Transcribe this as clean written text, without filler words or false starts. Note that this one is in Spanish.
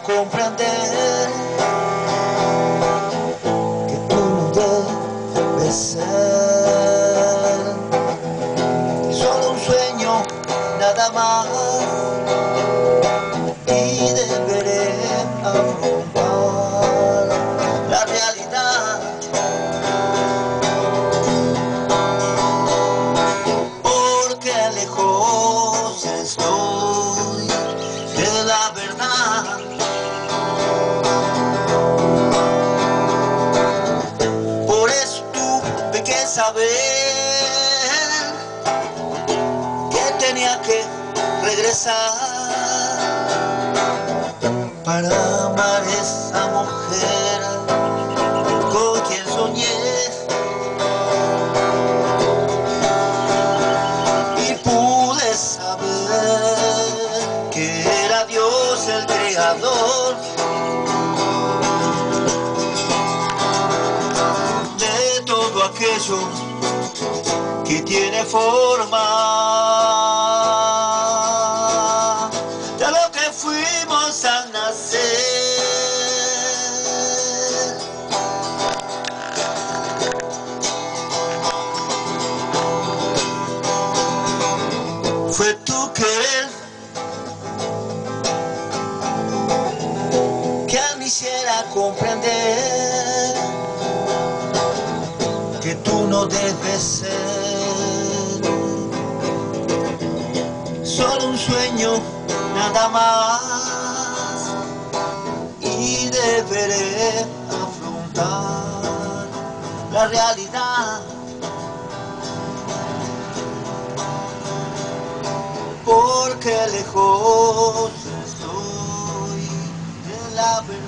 comprender que tú no debes ser solo un sueño, nada más, y deberé afrontar la realidad, porque lejos estoy de la verdad. Por eso tuve que saber que tenía que regresar para amar a esa mujer con quien soñé, y pude saber que era Dios el creador de todo aquello que tiene forma, de lo que fuimos al nacer. Fue tu querer que me hiciera comprender que tú no debes ser solo un sueño, nada más, y deberé afrontar la realidad, porque lejos estoy de la verdad.